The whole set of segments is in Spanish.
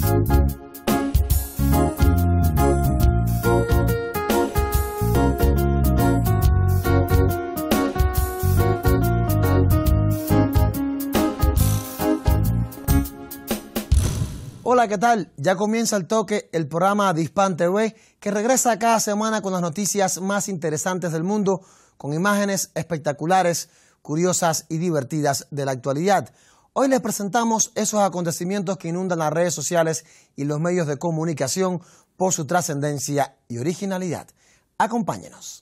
Hola, ¿qué tal? Ya comienza El Toque, el programa de Hispan TV, que regresa cada semana con las noticias más interesantes del mundo, con imágenes espectaculares, curiosas y divertidas de la actualidad. Hoy les presentamos esos acontecimientos que inundan las redes sociales y los medios de comunicación por su trascendencia y originalidad. Acompáñenos.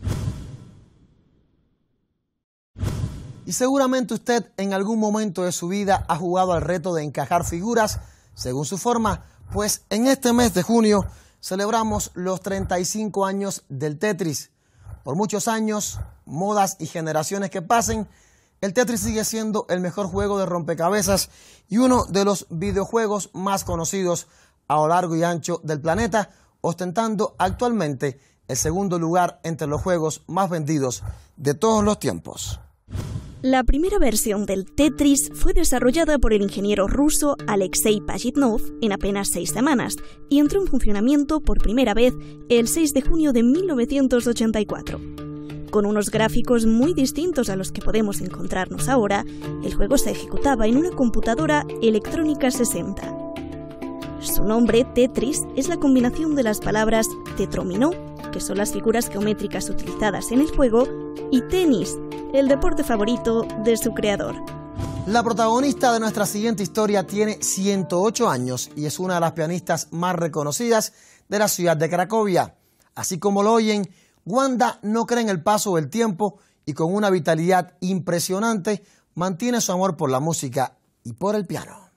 Y seguramente usted en algún momento de su vida ha jugado al reto de encajar figuras según su forma, pues en este mes de junio celebramos los 35 años del Tetris. Por muchos años, modas y generaciones que pasen, el Tetris sigue siendo el mejor juego de rompecabezas y uno de los videojuegos más conocidos a lo largo y ancho del planeta, ostentando actualmente el segundo lugar entre los juegos más vendidos de todos los tiempos. La primera versión del Tetris fue desarrollada por el ingeniero ruso Alexei Pajitnov en apenas 6 semanas y entró en funcionamiento por primera vez el 6 de junio de 1984. Con unos gráficos muy distintos a los que podemos encontrarnos ahora, el juego se ejecutaba en una computadora electrónica 60. Su nombre, Tetris, es la combinación de las palabras tetrominó, que son las figuras geométricas utilizadas en el juego, y tenis, el deporte favorito de su creador. La protagonista de nuestra siguiente historia tiene 108 años y es una de las pianistas más reconocidas de la ciudad de Cracovia. Así como lo oyen, Wanda no cree en el paso del tiempo y con una vitalidad impresionante mantiene su amor por la música y por el piano.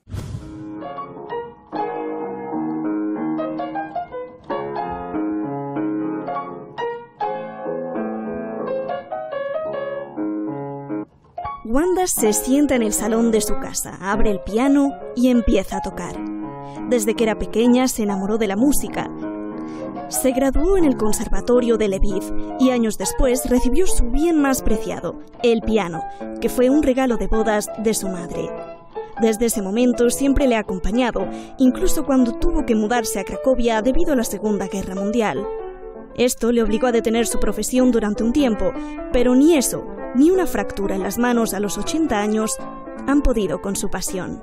Wanda se sienta en el salón de su casa, abre el piano y empieza a tocar. Desde que era pequeña se enamoró de la música. Se graduó en el Conservatorio de Lviv y años después recibió su bien más preciado, el piano, que fue un regalo de bodas de su madre. Desde ese momento siempre le ha acompañado, incluso cuando tuvo que mudarse a Cracovia debido a la Segunda Guerra Mundial. Esto le obligó a detener su profesión durante un tiempo, pero ni eso, ni una fractura en las manos a los 80 años han podido con su pasión.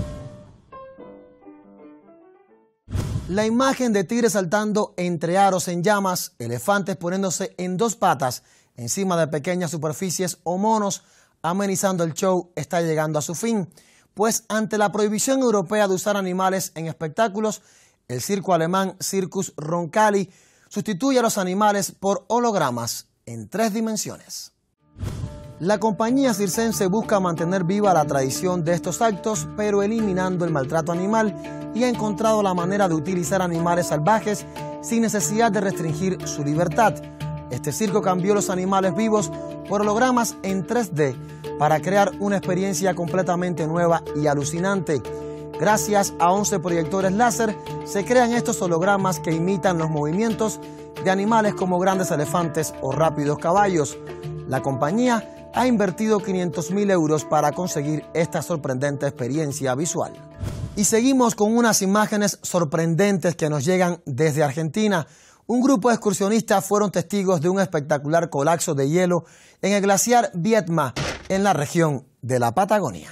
La imagen de tigres saltando entre aros en llamas, elefantes poniéndose en dos patas encima de pequeñas superficies o monos amenizando el show está llegando a su fin, pues ante la prohibición europea de usar animales en espectáculos, el circo alemán Circus Roncalli sustituye a los animales por hologramas en 3 dimensiones. La compañía circense busca mantener viva la tradición de estos actos, pero eliminando el maltrato animal, y ha encontrado la manera de utilizar animales salvajes sin necesidad de restringir su libertad. Este circo cambió los animales vivos por hologramas en 3D para crear una experiencia completamente nueva y alucinante. Gracias a 11 proyectores láser se crean estos hologramas que imitan los movimientos de animales como grandes elefantes o rápidos caballos. La compañía ha invertido 500.000 euros para conseguir esta sorprendente experiencia visual. Y seguimos con unas imágenes sorprendentes que nos llegan desde Argentina. Un grupo de excursionistas fueron testigos de un espectacular colapso de hielo en el glaciar Viedma, en la región de la Patagonia.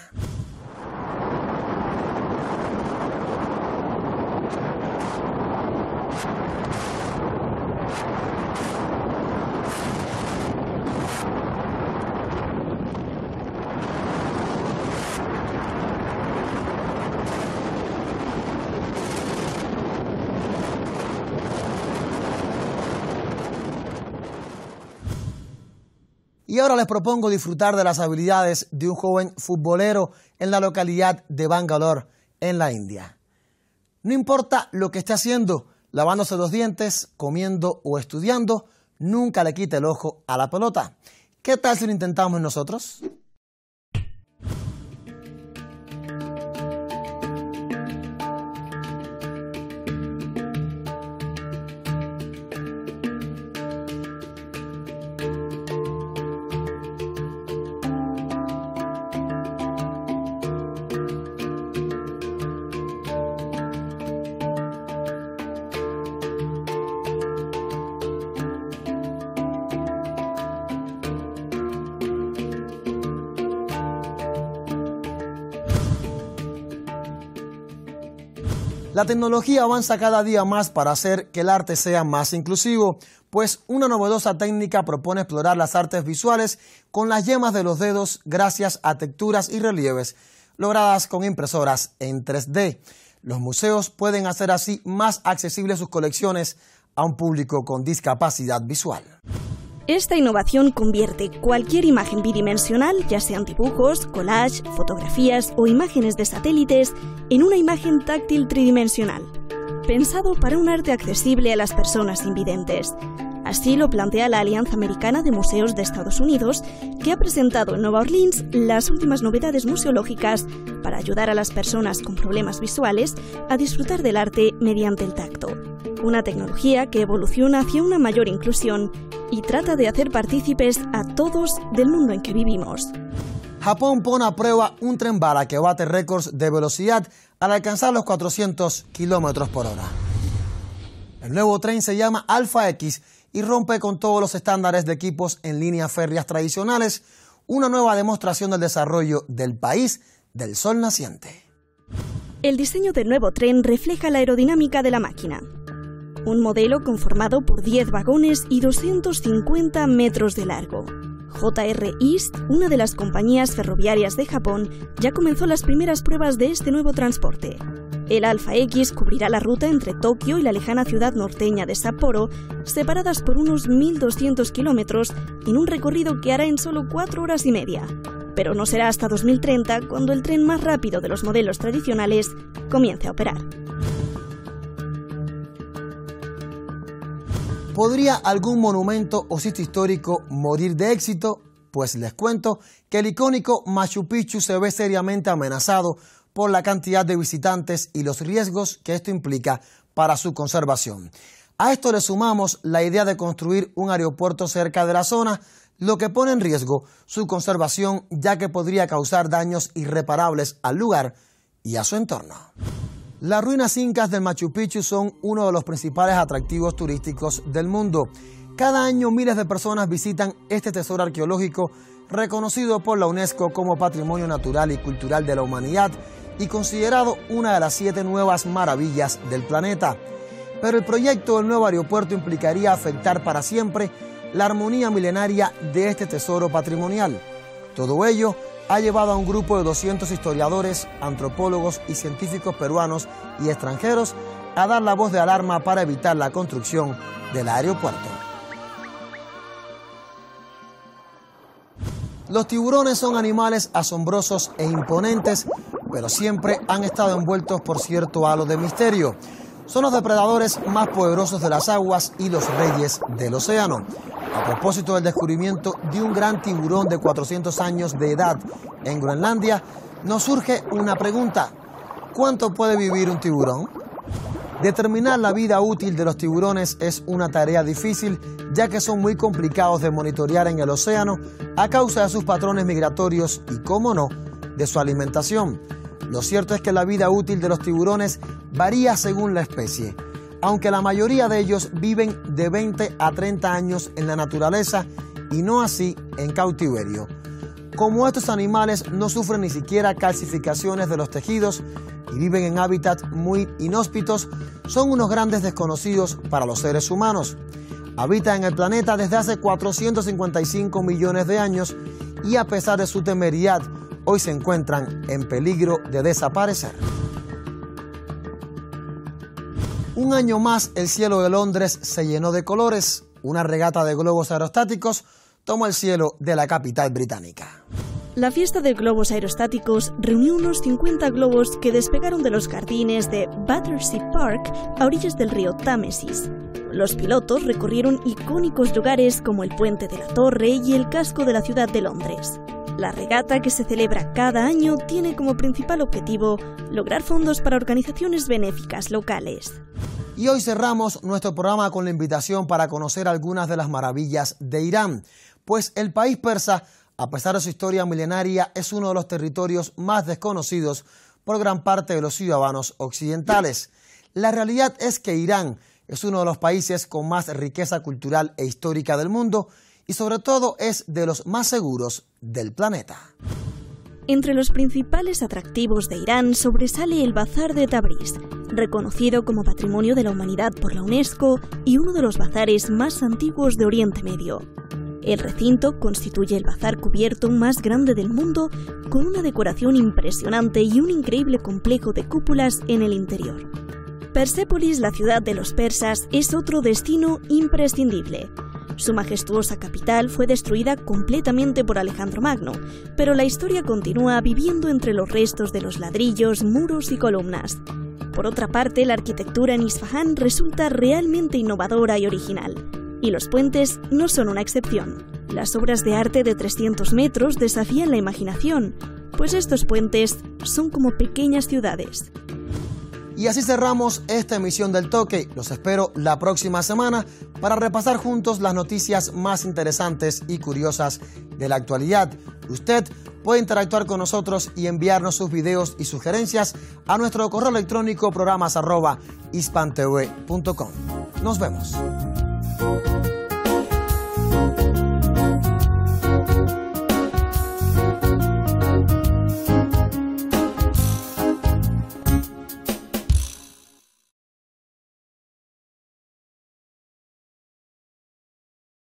Y ahora les propongo disfrutar de las habilidades de un joven futbolero en la localidad de Bangalore, en la India. No importa lo que esté haciendo, lavándose los dientes, comiendo o estudiando, nunca le quite el ojo a la pelota. ¿Qué tal si lo intentamos nosotros? La tecnología avanza cada día más para hacer que el arte sea más inclusivo, pues una novedosa técnica propone explorar las artes visuales con las yemas de los dedos gracias a texturas y relieves logradas con impresoras en 3D. Los museos pueden hacer así más accesibles sus colecciones a un público con discapacidad visual. Esta innovación convierte cualquier imagen bidimensional, ya sean dibujos, collage, fotografías o imágenes de satélites, en una imagen táctil tridimensional, pensado para un arte accesible a las personas invidentes. Así lo plantea la Alianza Americana de Museos de Estados Unidos, que ha presentado en Nueva Orleans las últimas novedades museológicas para ayudar a las personas con problemas visuales a disfrutar del arte mediante el tacto. Una tecnología que evoluciona hacia una mayor inclusión y trata de hacer partícipes a todos del mundo en que vivimos. Japón pone a prueba un tren bala que bate récords de velocidad al alcanzar los 400 km por hora. El nuevo tren se llama Alpha X y rompe con todos los estándares de equipos en líneas férreas tradicionales, una nueva demostración del desarrollo del país del sol naciente. El diseño del nuevo tren refleja la aerodinámica de la máquina. Un modelo conformado por 10 vagones y 250 metros de largo. JR East, una de las compañías ferroviarias de Japón, ya comenzó las primeras pruebas de este nuevo transporte. El Alpha X cubrirá la ruta entre Tokio y la lejana ciudad norteña de Sapporo, separadas por unos 1.200 kilómetros en un recorrido que hará en solo 4 horas y media. Pero no será hasta 2030 cuando el tren más rápido de los modelos tradicionales comience a operar. ¿Podría algún monumento o sitio histórico morir de éxito? Pues les cuento que el icónico Machu Picchu se ve seriamente amenazado por la cantidad de visitantes y los riesgos que esto implica para su conservación. A esto le sumamos la idea de construir un aeropuerto cerca de la zona, lo que pone en riesgo su conservación, ya que podría causar daños irreparables al lugar y a su entorno. Las ruinas incas del Machu Picchu son uno de los principales atractivos turísticos del mundo. Cada año miles de personas visitan este tesoro arqueológico reconocido por la UNESCO como Patrimonio Natural y Cultural de la Humanidad y considerado una de las 7 nuevas maravillas del planeta. Pero el proyecto del nuevo aeropuerto implicaría afectar para siempre la armonía milenaria de este tesoro patrimonial. Todo ello ha llevado a un grupo de 200 historiadores, antropólogos y científicos peruanos y extranjeros a dar la voz de alarma para evitar la construcción del aeropuerto. Los tiburones son animales asombrosos e imponentes, pero siempre han estado envueltos por cierto halo de misterio. Son los depredadores más poderosos de las aguas y los reyes del océano. A propósito del descubrimiento de un gran tiburón de 400 años de edad en Groenlandia, nos surge una pregunta: ¿cuánto puede vivir un tiburón? Determinar la vida útil de los tiburones es una tarea difícil, ya que son muy complicados de monitorear en el océano a causa de sus patrones migratorios y, cómo no, de su alimentación. Lo cierto es que la vida útil de los tiburones varía según la especie, aunque la mayoría de ellos viven de 20 a 30 años en la naturaleza y no así en cautiverio. Como estos animales no sufren ni siquiera calcificaciones de los tejidos y viven en hábitats muy inhóspitos, son unos grandes desconocidos para los seres humanos. Habitan en el planeta desde hace 455 millones de años y a pesar de su temeridad, hoy se encuentran en peligro de desaparecer. Un año más, el cielo de Londres se llenó de colores. Una regata de globos aerostáticos tomó el cielo de la capital británica. La fiesta de globos aerostáticos reunió unos 50 globos que despegaron de los jardines de Battersea Park a orillas del río Támesis. Los pilotos recorrieron icónicos lugares como el Puente de la Torre y el casco de la ciudad de Londres. La regata, que se celebra cada año, tiene como principal objetivo lograr fondos para organizaciones benéficas locales. Y hoy cerramos nuestro programa con la invitación para conocer algunas de las maravillas de Irán, pues el país persa, a pesar de su historia milenaria, es uno de los territorios más desconocidos por gran parte de los ciudadanos occidentales. La realidad es que Irán es uno de los países con más riqueza cultural e histórica del mundo y sobre todo es de los más seguros del planeta. Entre los principales atractivos de Irán sobresale el Bazar de Tabriz, reconocido como Patrimonio de la Humanidad por la UNESCO y uno de los bazares más antiguos de Oriente Medio. El recinto constituye el bazar cubierto más grande del mundo, con una decoración impresionante y un increíble complejo de cúpulas en el interior. Persépolis, la ciudad de los persas, es otro destino imprescindible. Su majestuosa capital fue destruida completamente por Alejandro Magno, pero la historia continúa viviendo entre los restos de los ladrillos, muros y columnas. Por otra parte, la arquitectura en Isfahán resulta realmente innovadora y original. Y los puentes no son una excepción. Las obras de arte de 300 metros desafían la imaginación, pues estos puentes son como pequeñas ciudades. Y así cerramos esta emisión del Toque. Los espero la próxima semana para repasar juntos las noticias más interesantes y curiosas de la actualidad. Usted puede interactuar con nosotros y enviarnos sus videos y sugerencias a nuestro correo electrónico programas@hispantv.com. Nos vemos.